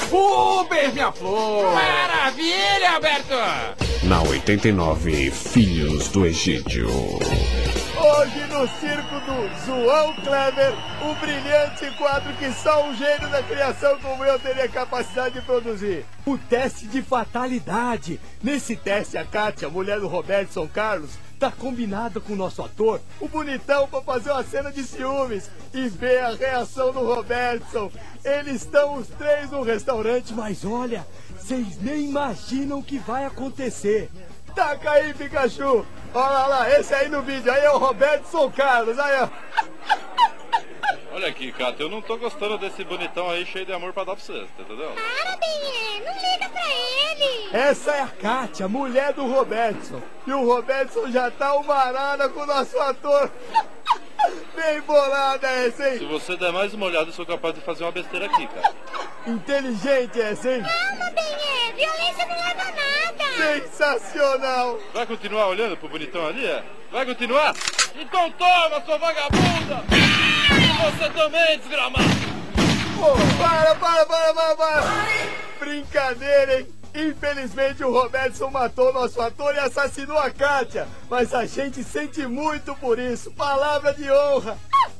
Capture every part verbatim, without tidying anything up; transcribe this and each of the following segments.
Rubens, minha flor! Maravilha, Alberto! Na oitenta e nove, Filhos do Egídio. Hoje no circo do João Kleber, o brilhante quadro que só um gênio da criação como eu teria capacidade de produzir. O teste de fatalidade. Nesse teste, a Kátia, mulher do Robertson Carlos, tá combinada com o nosso ator, o bonitão, pra fazer uma cena de ciúmes e ver a reação do Robertson. Eles estão os três no restaurante, mas olha, vocês nem imaginam o que vai acontecer. Taca aí, Pikachu! Olha lá, esse aí no vídeo, aí é o Robertson Carlos, aí ó. Olha aqui, Cátia, eu não tô gostando desse bonitão aí cheio de amor pra dar pra você, tá entendeu? Para, Benê, não liga pra ele. Essa é a Kátia, mulher do Robertson. E o Robertson já tá uma arara com o nosso ator. Bem bolada essa, hein? Se você der mais uma olhada, eu sou capaz de fazer uma besteira aqui, cara. Inteligente essa, hein? Calma, Benê, violência não leva a nada. Sensacional! Vai continuar olhando pro bonitão ali, é? Vai continuar? Então toma, sua vagabunda! E você também, desgramado! Oh, para, para, para, para, para! Brincadeira, hein? Infelizmente o Robertson matou nosso ator e assassinou a Kátia. Mas a gente sente muito por isso. Palavra de honra!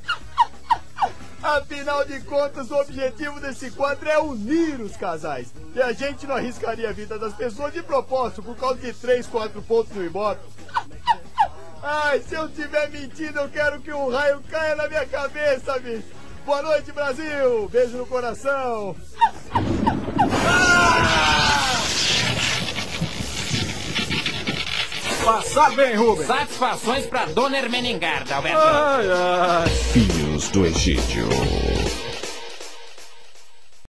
Afinal de contas, o objetivo desse quadro é unir os casais. E a gente não arriscaria a vida das pessoas de propósito por causa de três, quatro pontos no Ibope. Ai, se eu estiver mentindo, eu quero que um raio caia na minha cabeça, bicho. Boa noite, Brasil. Beijo no coração. Passar bem, Rubens! Satisfações pra Dona Hermeningarda, Alberto! Ai, ai. Filhos do Egídio.